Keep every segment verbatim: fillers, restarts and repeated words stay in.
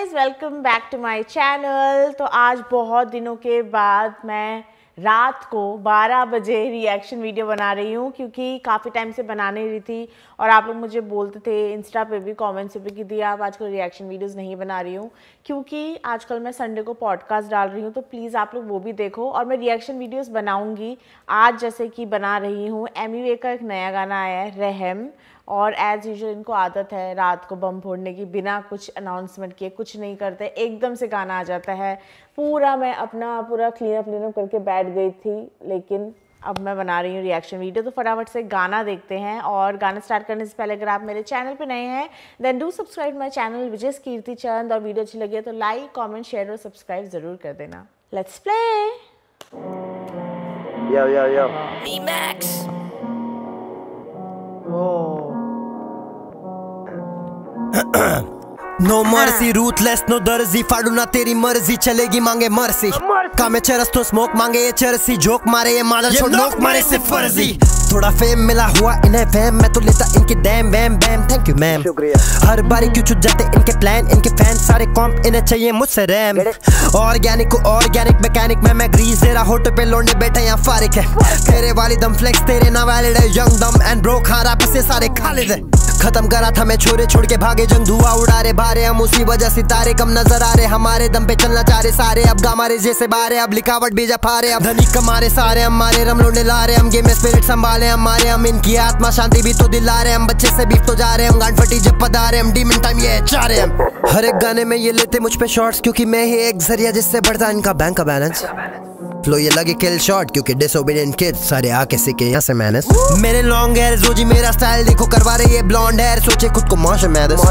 Guys, welcome back to my channel. तो आज बहुत दिनों के बाद मैं रात को बारह बजे रिएक्शन वीडियो बना रही हूँ, क्योंकि काफ़ी टाइम से बना नहीं रही थी और आप लोग मुझे बोलते थे इंस्टा पे भी, कमेंट्स पे कि दी आप आजकल रिएक्शन वीडियोस नहीं बना रही हूँ, क्योंकि आजकल मैं संडे को पॉडकास्ट डाल रही हूँ। तो प्लीज़ आप लोग वो भी देखो और मैं रिएक्शन वीडियोस बनाऊँगी आज, जैसे कि बना रही हूँ। एमी वे का एक नया गाना आया है, रहम, और एज़ यूजुअल इनको आदत है रात को बम फोड़ने की, बिना कुछ अनाउंसमेंट किए कुछ नहीं करते, एकदम से गाना आ जाता है। पूरा मैं अपना पूरा क्लीन अप क्लीन अप करके बैठ गई थी, लेकिन अब मैं बना रही हूँ रिएक्शन वीडियो। तो फटाफट से गाना देखते हैं। और गाना स्टार्ट करने से पहले अगर आप मेरे चैनल पे नए हैं then do subscribe my channel Vijay Kirti Chand, और वीडियो अच्छी लगी है तो लाइक कॉमेंट शेयर और सब्सक्राइब ज़रूर कर देना। Let's play. Yo, yo, yo. B-Max. No mercy, ruthless no दर्जी, फाड़ू ना तेरी मर्जी, चलेगी मांगे मर्सी। कामे चरस तो स्मोक मांगे ये चरसी, जोक मारे ये मादर छोड़ नोक मारे से फर्जी। थोड़ा फेम मिला हुआ इन्हें फैम, मैं तो लेता इनकी damn wham bam, thank you ma'am. हर बारी क्यों छुट जाते इनके प्लान, इनके फैन सारे कॉम्प, इन्हें चाहिए मुझसे रैम। ऑर्गेनिक को ऑर्गेनिक मैकेनिक में मैं ग्रीस दे रहा, होटल पे लोंडे बैठे यहाँ फारिक है। तेरे वाली दम फ्लेक्स तेरे ना वैलिड है, यंग दम एंड ब्रो खारा पिसे सारे खालिद है। खत्म करा था मैं छोरे छोड़ के भागे जंग, धुआं उड़ा रहे बारे हम, उसी वजह सितारे कम नजर आ रहे, हमारे दम पे चलना चाह रहे सारे। अब गामारे जैसे बारे, अब लिखावट बीजा फारे, अब धनी कमारे सारे हमारे, रम लोंडे ला रहे हम, गेम में स्पिरिट संभाले हमारे हम, इनकी आत्मा शांति भी तो दिला रहे हम, बच्चे से बीफ तो जा रहे हम, गांड फटी जब पदा रहे हम, डीमन टाइम ये चाह रहे हम। हर एक गाने में ये लेते मुझ पे शॉट्स, क्योंकि मैं ही एक जरिया जिससे बढ़ता इनका बैंक का बैलेंस। फ्लो ये लगे किल शॉट, क्योंकि डिसोबीडिएंट किड्स सारे आके सीखे यहाँ से मैनेज। मेरे लॉन्ग हेयर रोजी मेरा स्टाइल देखो करवा रहे ये ब्लॉन्ड हेयर, सोचे खुद को मौश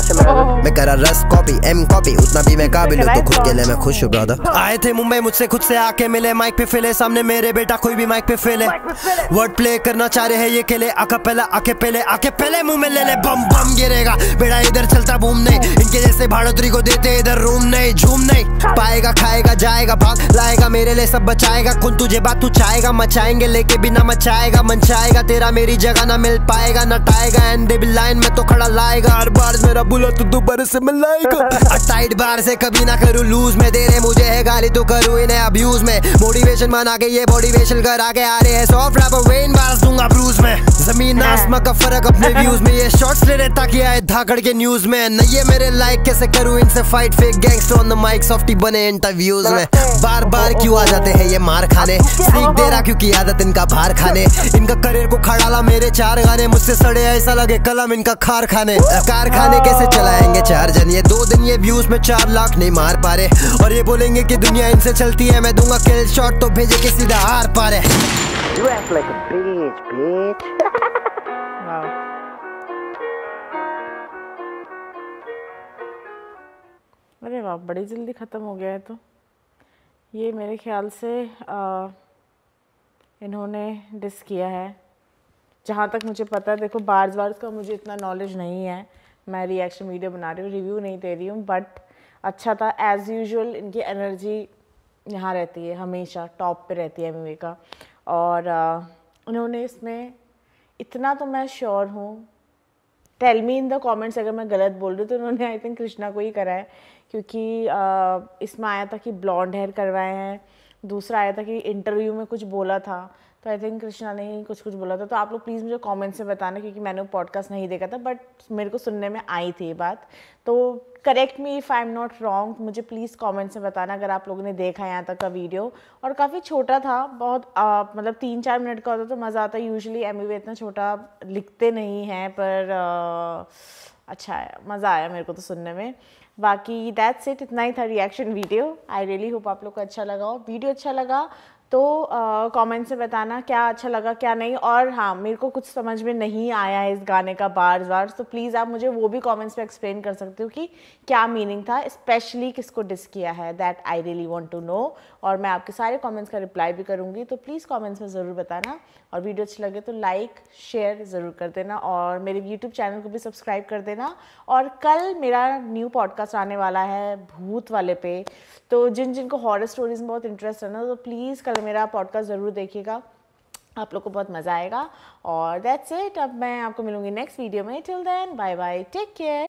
मैं करा रस कॉपी एम कॉपी, उतना भी मैं काबिल हूँ तो खुद के लिए मैं खुश हूँ ब्रदर। आए थे मुंबई मुझसे खुद से आके मिले, माइक पे फेले सामने मेरे बेटा कोई भी माइक पे फेले, वर्ड प्ले करना चाह रहे हैं ये केले, आके पहले आके पहले आके पहले मुंह में ले ले, बम बम गिरेगा बेड़ा इधर चलता बूम नहीं, इनके जैसे भाड़ोतरी को देते इधर रूम नहीं, झूम नहीं पाएगा, खाएगा जाएगा भाग लाएगा, मेरे लिए सब बचाएगा, कौन तुझे बात तू चाहेगा, मचाएंगे लेके बिना मचाएगा, मनचाएगा तेरा मेरी जगह ना मिल पाएगा, नटाएगा एंड दे लाइन में तो खड़ा लाएगा, हर बार मेरा बुला तो दोबारा से मिलाएगा। टाइट बार से कभी ना करूँ लूज में, दे रहे मुझे है गाली तो करूँ इन्हें अब्यूज में, मोटिवेशन बना के ये मोटिवेशन कर आगे आ रहे हैं, सॉफ्ट रैपर वेन बार्स दूंगा ब्रूज में, जमीन आसमां का फर्क अपने व्यूज में, ये शॉट्स ले रहे ताकि आए धाकड़ के न्यूज में, न ये मेरे लाइक कैसे करूँ इनसे fight, fake gangster on the mic softy बने इंटरव्यूज में, बार बार क्यों आ जाते हैं ये मार खाने, सीख दे रहा क्योंकि आदत इनका बाहर खाने, इनका करियर को खड़ा ला मेरे चार गाने, मुझसे सड़े ऐसा लगे कलम इनका खार खाने, कारखाने कैसे चलाएंगे चार जन, ये दो दिन ये व्यूज में चार लाख नहीं मार पा रहे, और ये बोलेंगे कि दुनिया इनसे चलती है, मैं दूंगा किल शॉट तो भेजे के सीधा हार पा रहे। You act like a bitch, bitch. वाह, अरे वाह, बड़ी जल्दी ख़त्म हो गया है। तो ये मेरे ख्याल से आ, इन्होंने डिस किया है, जहाँ तक मुझे पता है। देखो बार्स वार्स का मुझे इतना नॉलेज नहीं है, मैं रिएक्शन वीडियो बना रही हूँ, रिव्यू नहीं दे रही हूँ, बट अच्छा था एज़ यूजुअल। इनकी एनर्जी यहाँ रहती है, हमेशा टॉप पे रहती है एमी वे का, और आ, उन्होंने इसमें इतना तो मैं श्योर हूँ, tell me in the comments अगर मैं गलत बोल रही हूँ, तो उन्होंने आई थिंक कृष्णा को ही करा है, क्योंकि आ, इसमें आया था कि ब्लॉन्ड हेयर करवाए हैं, दूसरा आया था कि इंटरव्यू में कुछ बोला था, तो आई थिंक कृष्णा ने ही कुछ कुछ बोला था। तो आप लोग प्लीज़ मुझे कमेंट्स में बताना, क्योंकि मैंने वो पॉडकास्ट नहीं देखा था, बट मेरे को सुनने में आई थी ये बात। तो correct me if I am not wrong, मुझे प्लीज़ कमेंट्स में बताना अगर आप लोगों ने देखा यहाँ तक का वीडियो। और काफ़ी छोटा था, बहुत आ, मतलब तीन चार मिनट का होता तो मज़ा आता। यूजुअली एमी वे इतना छोटा लिखते नहीं हैं, पर आ, अच्छा है, मज़ा आया मेरे को तो सुनने में। बाकी दैट्स इट, इतना ही था reaction video. I really hope आप लोग को अच्छा लगा हो। वीडियो अच्छा लगा तो कमेंट से बताना क्या अच्छा लगा क्या नहीं। और हाँ, मेरे को कुछ समझ में नहीं आया है इस गाने का बार्स वार्स, तो प्लीज़ आप मुझे वो भी कमेंट्स पे एक्सप्लेन कर सकते हो कि क्या मीनिंग था, स्पेशली किसको डिस किया है, that I really want to know. और मैं आपके सारे कमेंट्स का रिप्लाई भी करूँगी, तो प्लीज़ कमेंट्स में ज़रूर बताना। और वीडियो अच्छी लगे तो लाइक शेयर ज़रूर कर देना, और मेरे यूट्यूब चैनल को भी सब्सक्राइब कर देना। और कल मेरा न्यू पॉडकास्ट आने वाला है भूत वाले पे, तो जिन जिनको हॉरर स्टोरीज में बहुत इंटरेस्ट है ना, तो प्लीज़ कल मेरा पॉडकास्ट ज़रूर देखिएगा, आप लोग को बहुत मज़ा आएगा। और दैट्स इट, अब मैं आपको मिलूंगी नेक्स्ट वीडियो में। Till then bye bye, take care.